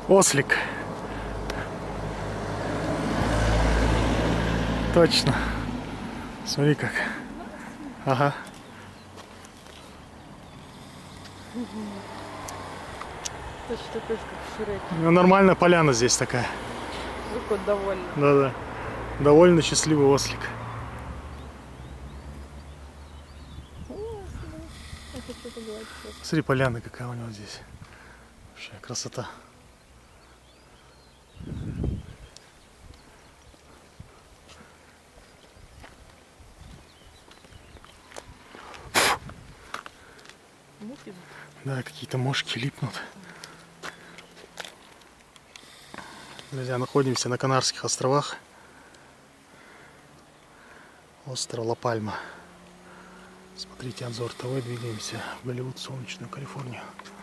Ослик. Точно. Смотри как. Ага. Точно такой, как Шрек. Ну, нормальная поляна здесь такая. Кот довольный. Да-да. Довольно счастливый ослик. Смотри, поляна какая у него здесь. Вообще красота. Да, какие-то мошки липнут. Друзья, находимся на Канарских островах. Остров Ла-Пальма. Смотрите обзор ТВ, двигаемся в Голливуд, солнечную Калифорнию.